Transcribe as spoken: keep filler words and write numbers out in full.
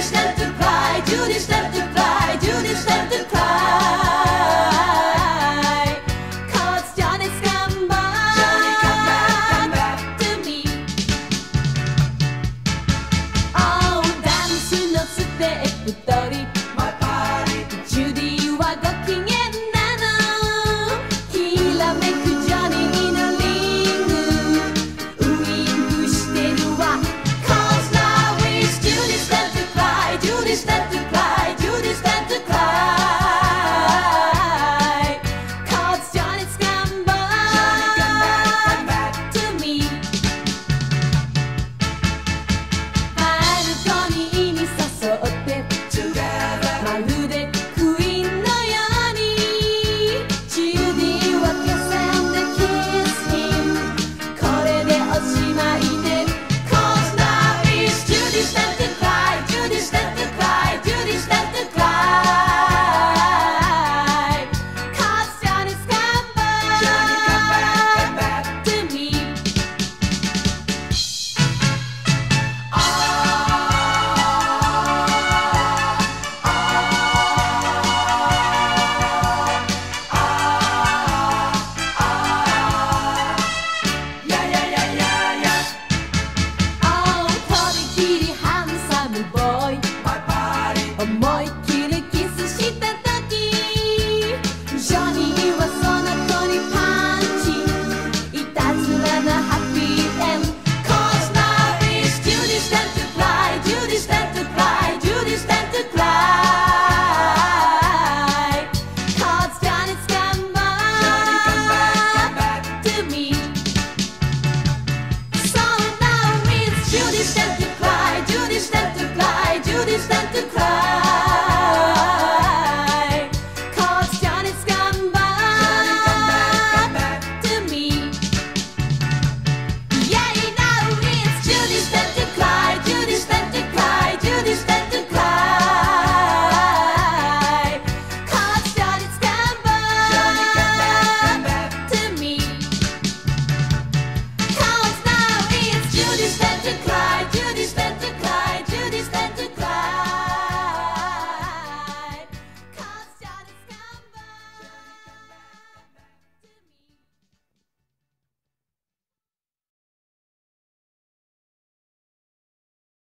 start to cry, Judy start to cry, Judy start to cry. 'Cause Johnny's come back, Johnny come back, come back to me. Oh, ダンスのステップトリ